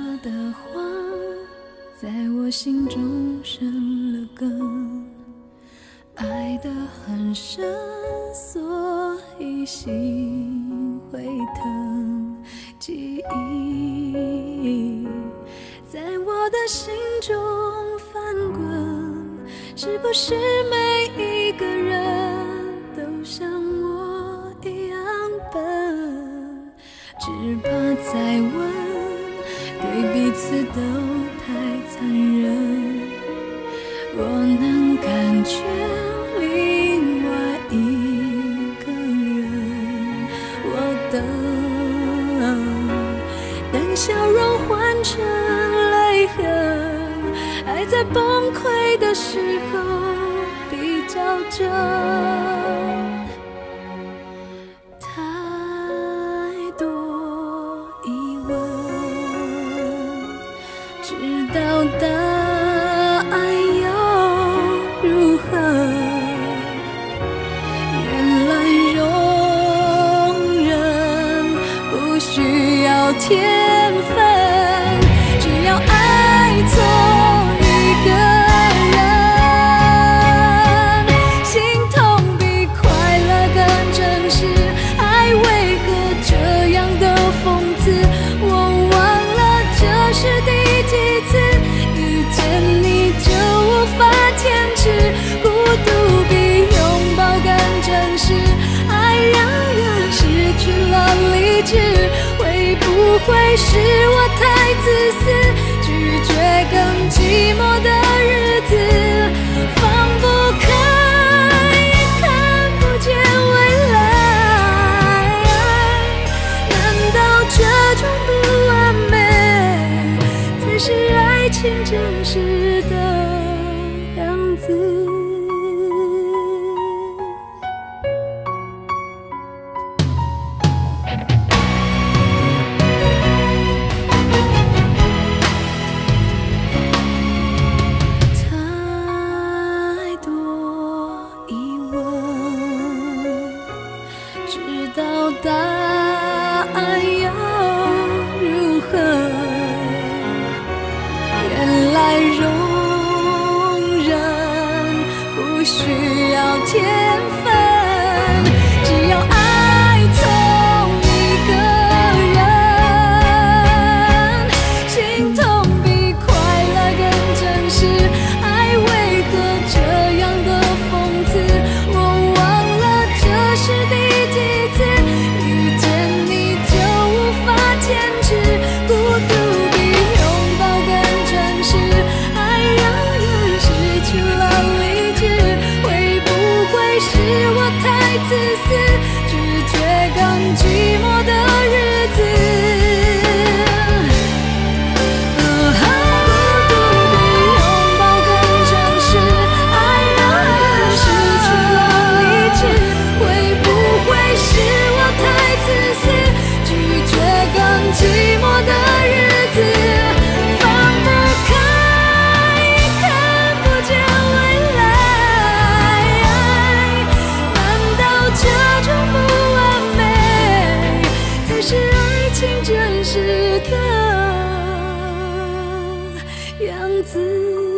的话在我心中生了根，爱得很深，所以心会疼。记忆在我的心中翻滚，是不是每一个人都像我一样笨？只怕再问，对彼此都太残忍。我能感觉另外一个人，我等笑容换成泪痕，爱在崩溃的时候比较真。太多疑问，知道答案要如何，原来容忍不需要天分，只要爱错一个人，心痛比快乐更真实。爱为何这样的讽刺？我忘了这是第几次遇见你就无法坚持，孤独比拥抱更真实。爱让人失去了理智，会不会是我太自私，拒绝更寂寞的日子，放不开也看不见未来。难道这种不完美才是爱情真实的样子？太多疑问，知道答案要如何，原来容忍不需要天分，只要爱从一个人，心痛比快乐更真实。爱为何这样的讽刺？我忘了这是第几次遇见你就无法坚持，孤独比拥抱更真实。爱让人失去了理智，会不会是我太自私，拒绝更寂寞的日子？孤独比拥抱更真实，爱让人失去了理智，会不会是我太自私，拒绝更寂寞的日子？放不开也看不见未来，难道这种不完美才是爱情真实的样子？